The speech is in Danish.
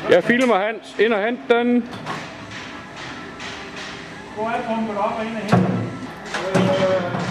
Jeg filmer Hans. Ind og hent den. Hvor er pumpet op og ind og hente den?